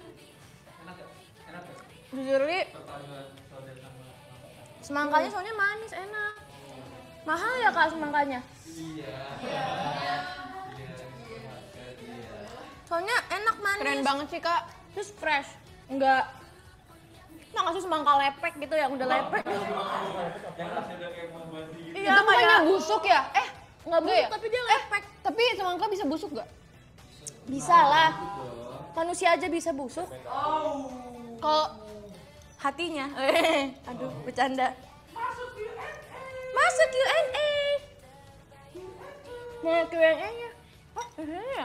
Jujur li, semangkanya soalnya manis, enak. Mahal ya kak semangkanya? Soalnya enak manis. Keren banget sih kak. Terus fresh. Enggak. Nah ngasih semangka lepek gitu yang udah lepek. Iya Itu bukannya kayak busuk ya? Nggak busuk ya? tapi dia lepek. Tapi semangka bisa busuk gak? Bisa lah. Manusia aja bisa busuk. Kalau Hatinya. Aduh, bercanda. Masuk Q&A. Mau Q&A-nya? Oh, ini ya?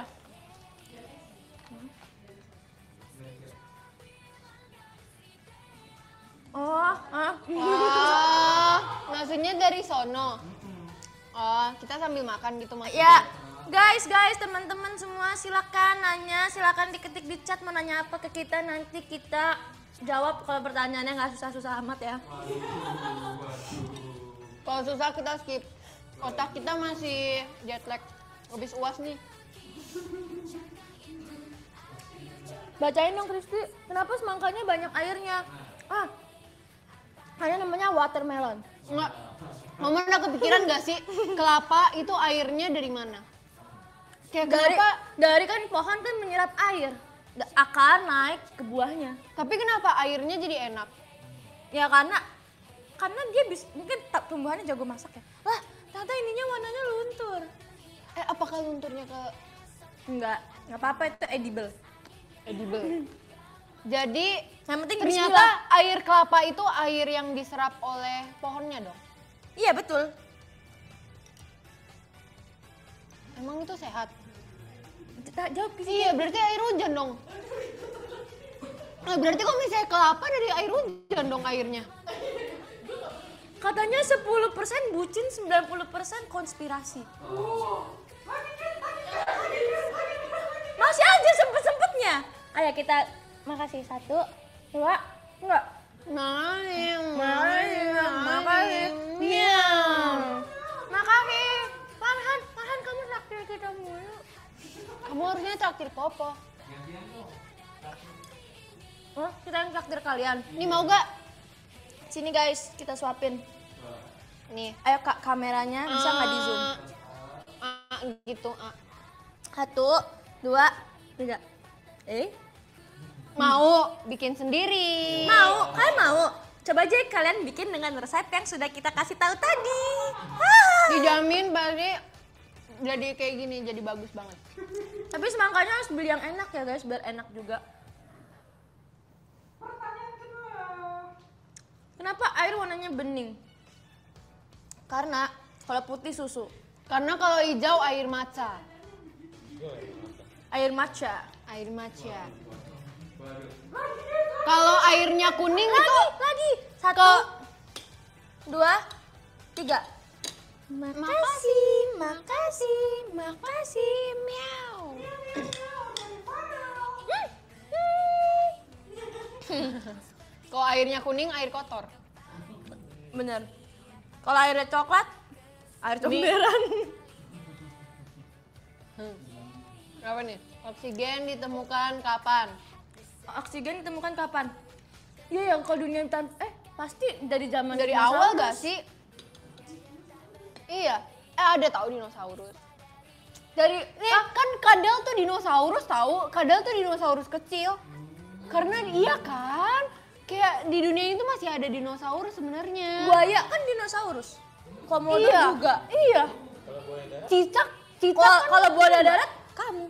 maksudnya dari sono. Oh, kita sambil makan gitu maksudnya. Ya, guys, teman-teman semua silakan nanya, silakan diketik di chat mau nanya apa ke kita, nanti kita jawab kalau pertanyaannya nggak susah-susah amat ya. Kalau susah kita skip. Otak kita masih jet lag. Habis UAS nih. Bacain dong Kristi, kenapa semangkanya banyak airnya? Kayaknya namanya watermelon. Enggak. Mama udah kepikiran gak sih kelapa itu airnya dari mana? Kayak kenapa? Dari kan pohon kan menyerap air, akan naik ke buahnya. Tapi kenapa airnya jadi enak? Ya karena dia mungkin tumbuhannya jago masak ya. Lah, ternyata ininya warnanya luntur. Apakah lunturnya ke Nggak apa-apa itu edible. Jadi Yang penting ternyata bismillah. air kelapa itu air yang diserap oleh pohonnya dong. Iya betul. Emang itu sehat? Jawab ke sini. Iya, berarti air hujan dong. Nah, berarti kalau misalnya kelapa dari air hujan dong airnya. Katanya 10% bucin, 90% konspirasi. Masih aja sempet-sempetnya. Ayo kita makasih 1, 2, enggak. Makasih. Makasih. Farhan kamu traktir kita mulu. Kamu harusnya traktir Popo. Oh, kita yang traktir kalian. Ini mau gak? Sini guys, kita suapin. Nih. Ayo kak, kameranya bisa nggak di zoom? Gitu. 1, 2, 3. Mau bikin sendiri. Mau? Kalian mau? Coba aja kalian bikin dengan resep yang sudah kita kasih tahu tadi. Dijamin pasti jadi kayak gini, jadi bagus banget. Tapi semangkanya harus beli yang enak ya guys, biar enak juga. Kenapa air warnanya bening? Karena kalau putih susu. Karena kalau hijau air matcha. Air matcha. Air matcha. Kalau airnya kuning itu Lagi. 1, 2, 3. Makasih, Meow. Kalau airnya kuning air kotor. Bener. Kalau airnya coklat, air comberan. Apa nih? Oksigen ditemukan kapan? Oksigen ditemukan kapan? Iya yang kalau dunia pasti dari zaman Dari dinosaurus. awal gak sih? Iya. Ada tahu dinosaurus. Dari Kan kadal tuh dinosaurus tahu. Kadal tuh dinosaurus kecil. Karena iya kan? Kayak di dunia itu masih ada dinosaurus sebenarnya. buaya kan dinosaurus. Komodo Iya. juga. Iya. Cicak Kalau buaya darat kamu.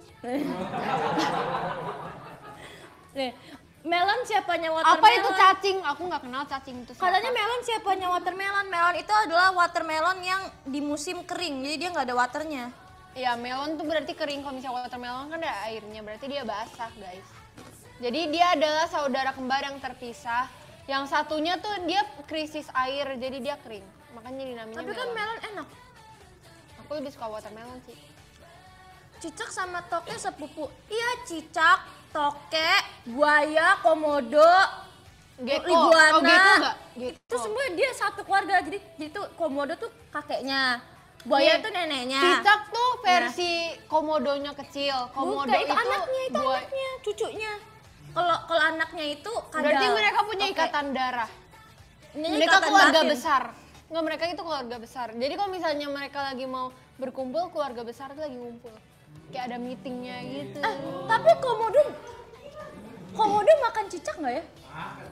Nih, melon siapanya watermelon? Apa itu cacing? Aku nggak kenal cacing itu siapa. Katanya melon siapanya watermelon. Melon itu adalah watermelon yang di musim kering, jadi dia nggak ada waternya. Ya melon tuh berarti kering. Kalau misalnya watermelon kan ada airnya, berarti dia basah guys. Jadi dia adalah saudara kembar yang terpisah. Yang satunya tuh dia krisis air, jadi dia kering. Makanya dinamanya Tapi kan melon enak. Aku lebih suka watermelon sih. Cicak sama toke sepupu. Iya, cicak, toke, buaya, komodo, Gecko. iguana. Oh, gecko nggak? Itu Gecko. semua dia satu keluarga. Jadi tuh komodo tuh kakeknya. Buaya Nih, tuh neneknya. Cicak tuh versi komodonya kecil. Komodo Bukan, itu anaknya, itu buaya. anaknya, cucunya. Kalau anaknya itu kadal. Berarti mereka punya Toke. ikatan darah. Ini Mereka ikatan keluarga batin. besar. Enggak, mereka itu keluarga besar. Jadi kalau misalnya mereka lagi mau berkumpul, keluarga besar tuh lagi ngumpul. Kayak ada meetingnya gitu. Tapi komodo makan cicak nggak ya?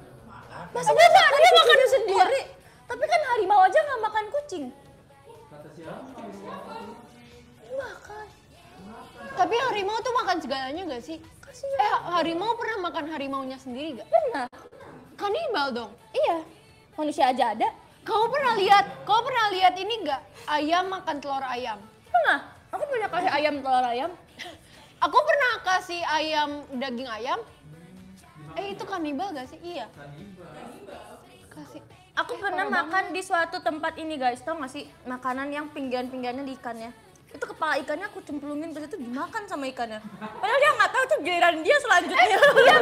Masa dia makan sendiri? Tapi kan harimau aja nggak makan kucing. Makan. Tapi harimau tuh makan segalanya gak sih? Harimau pernah makan harimaunya sendiri gak? Pernah. Kanibal dong. Iya. Manusia aja ada. Kau pernah lihat ini gak? Ayam makan telur ayam. Pernah. Aku pernah kasih ayam telur ayam. Aku pernah kasih ayam daging ayam. Itu kanibal gak sih? Iya. Kasih. Aku pernah makan di suatu tempat ini guys, tau gak sih makanan yang pinggiran-pinggirannya di ikannya. Itu kepala ikannya aku cemplungin terus itu dimakan sama ikannya. Padahal dia nggak tahu itu giliran dia selanjutnya.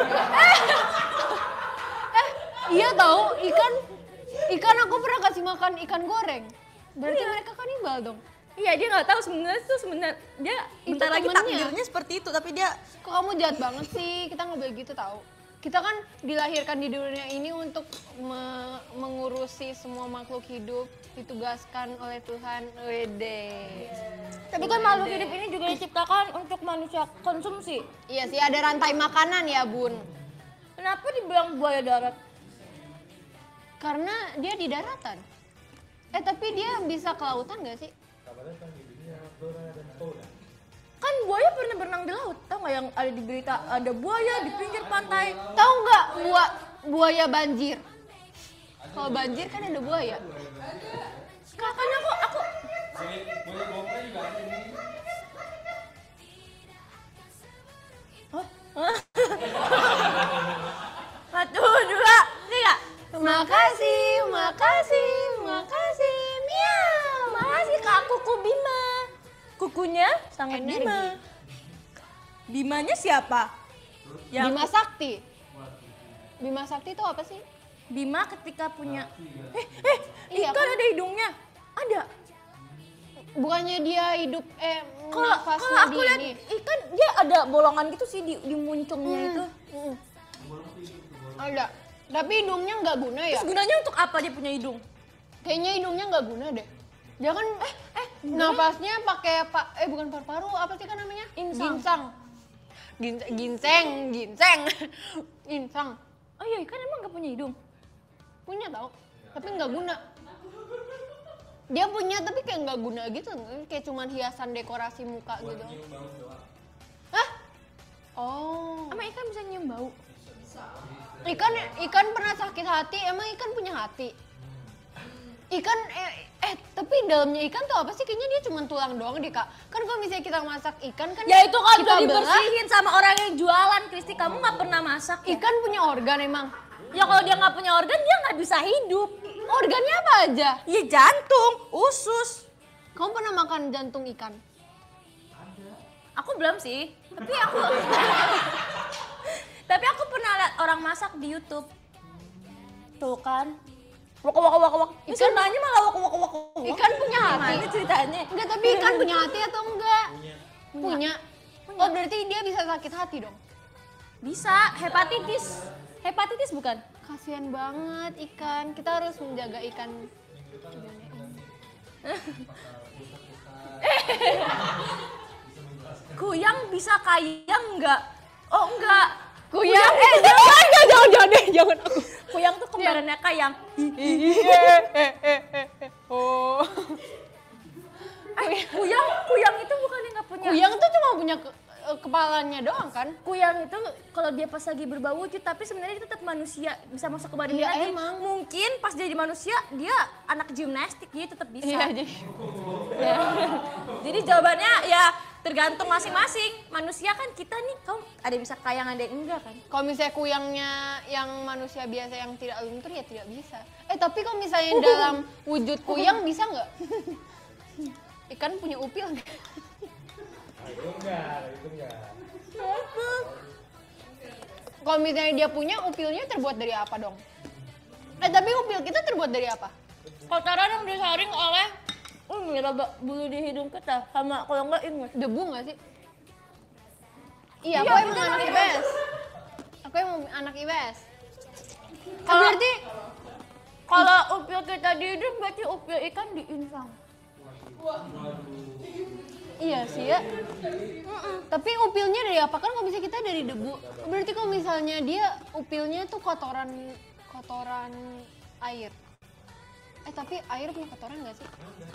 Iya tahu ikan aku pernah kasih makan ikan goreng. Berarti mereka kanibal dong. Iya dia nggak tahu sebenarnya dia Itu bentar lagi temennya. takdirnya seperti itu tapi dia Kok kamu jahat banget sih? Kita nggak boleh gitu tahu. Kita kan dilahirkan di dunia ini untuk mengurusi semua makhluk hidup, ditugaskan oleh Tuhan. Wede. tapi kan makhluk hidup ini juga diciptakan untuk manusia konsumsi. Iya sih, ada rantai makanan ya, Bun. Kenapa dibilang buaya darat? Karena dia di daratan. Tapi dia bisa ke lautan nggak sih? Kan buaya pernah berenang di laut, tau nggak yang ada di berita ada buaya di pinggir pantai. Tahu nggak buaya banjir? Kalau banjir kan ada buaya. Kakaknya aku Boleh GoPro juga ada ini. satu dua tiga. Makasih. Miau. Makasih Kak Kuku Bima. Kukunya sangat Energi. Bima. Bimanya siapa? Bima Sakti. Bima Sakti itu apa sih? Bima ketika punya Iya, ikan kan? ada hidungnya. Ada. Bukannya dia hidup Kalau nafasnya aku di lihat ini. ikan dia ada bolongan gitu sih di muncungnya itu. Ada. Tapi hidungnya nggak guna ya? Terus gunanya untuk apa dia punya hidung? Kayaknya hidungnya nggak guna deh. Jangan napasnya pakai bukan paru-paru, apa sih kan namanya? Insang. Ginseng. Insang. Oh iya, ikan emang nggak punya hidung. Punya tau, tapi nggak guna. Dia punya tapi kayak nggak guna gitu, kayak cuman hiasan dekorasi muka gitu. Hah? Oh. Emang ikan bisa nyium bau? Ikan pernah sakit hati, emang ikan punya hati? Ikan, tapi dalamnya ikan tuh apa sih? Kayaknya dia cuma tulang doang deh, Kak. Kan kalau misalnya kita masak ikan kan Ya itu kan kita udah belah, dibersihin sama orang yang jualan, Kristi. Kamu nggak pernah masak ya? ikan punya organ emang. Ya kalau dia nggak punya organ, dia nggak bisa hidup. Organnya apa aja? Ya jantung, usus. Kamu pernah makan jantung ikan? Aku belum sih, tapi aku pernah lihat orang masak di YouTube. Tuh kan. Wak. Ikan nanya malah wak. Ikan punya hati. Gimana ceritanya? Enggak, tapi ikan punya hati atau enggak? Punya. Oh, berarti dia bisa sakit hati dong? Bisa, hepatitis. Hepatitis bukan? Kasian banget ikan. Kita harus menjaga ikan. Kuyang bisa kayang enggak? Oh enggak. Kuyang, jangan aku. Kuyang tuh kembarannya kayang. Oh. Kuyang itu bukannya nggak punya. Kuyang tuh cuma punya kepalanya doang kan? Kuyang itu kalau dia pas lagi berubah wujud tapi sebenarnya dia tetap manusia, bisa masuk ke badan Iya, lagi. emang. Mungkin pas jadi manusia dia anak gimnastik dia tetap bisa. Iya, jadi. Ya. Jadi jawabannya ya tergantung masing-masing. Manusia kan kita nih, kamu ada bisa kayang ada yang enggak kan? Kalau misalnya kuyangnya yang manusia biasa yang tidak luntur ya tidak bisa. Tapi kalau misalnya dalam wujud kuyang bisa nggak? Ikan punya upil nggak? Itu enggak. Kalau misalnya dia punya, upilnya terbuat dari apa dong? Tapi upil kita terbuat dari apa? Kotoran yang disaring oleh bulu di hidung kita sama kalau enggak ingus. Debu nggak sih? Iya, aku Iya, emang bener, anak iya. IPS. Aku emang anak IPS. Berarti Kalau upil kita di hidung berarti upil ikan di insang. iya sih ya. Tapi upilnya dari apa? Kan kalau misalnya kita dari debu. Berarti kalau misalnya dia upilnya tuh kotoran air. Tapi air punya kotoran nggak sih?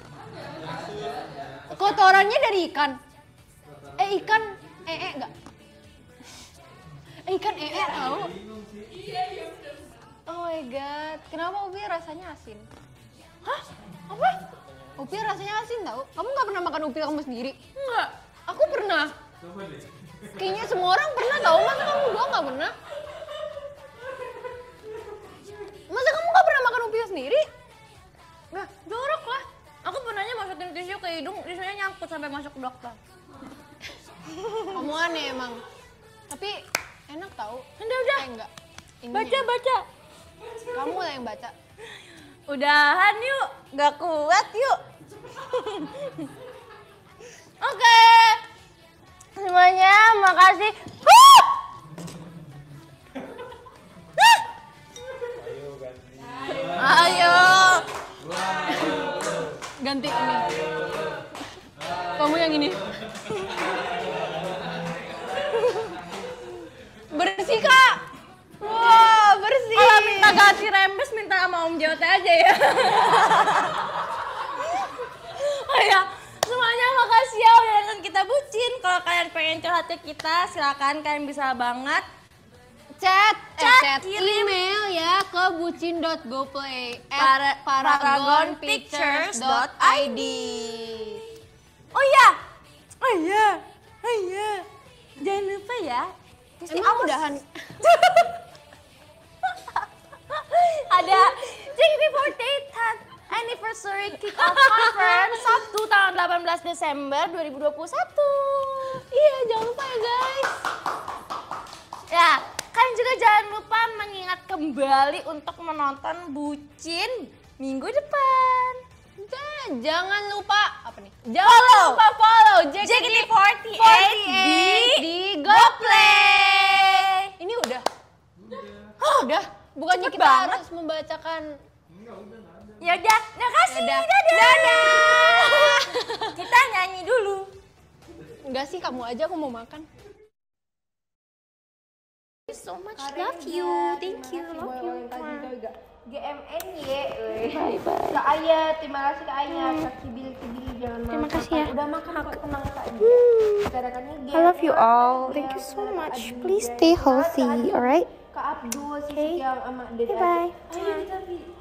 Kotorannya dari ikan. Ikan nggak? Ikan tahu? Oh my god, kenapa Upi rasanya asin? Hah? Apa? Upi rasanya asin tahu? Kamu nggak pernah makan upi kamu sendiri? Enggak. Aku pernah. Kayaknya semua orang pernah tahu, masa kamu doang nggak pernah? Masa kamu nggak pernah makan upi sendiri? Nah, jorok lah. Aku pernahnya masukin tisu ke hidung, tisunya nyangkut sampai masuk ke dokter. Kamu aneh emang. Tapi enak tahu. Udah. Enggak. Baca. Kamu lah yang baca. Udahan yuk, gak kuat yuk. Oke. Semuanya makasih. Ayo. Ganti ini. Kamu yang ini. Bersih Kak. Wah bersih. Kalau minta ganti rembes minta sama Om Jote aja ya. Oh ya, semuanya makasih ya udah nonton kita bucin. Kalau kalian pengen curhat ke kita, silakan kalian bisa banget Chat kirim email ya ke bucin.goplay@paragonpictures.id. Oh iya. Jangan lupa ya. Emang udahan? Ada JKT48 Anniversary Kick-Off Conference Sabtu tanggal 18 Desember 2021. Iya, jangan lupa ya guys. Ya, kalian juga jangan lupa mengingat kembali untuk menonton Bucin minggu depan. Jangan lupa apa nih? Jangan lupa follow JKT48 di GoPlay. Ini udah. Udah. Bukannya Cepet kita banget. harus membacakan. Ya udah, makasih. Dadah. Dadah. Kita nyanyi dulu. Enggak sih, kamu aja, aku mau makan. So much love you. Thank you. Love you. GMNY, bye. Kak Aya, terima kasih Kak Aya. Kak Cibil jangan makan. Terima kasih ya. Udah makan kok, tenang Kak. Garakannya I love you all. Thank you so much. Please stay healthy, alright? Kak Abdul, Okay. Sisi yang sama Dede. Bye-bye. Ayo kita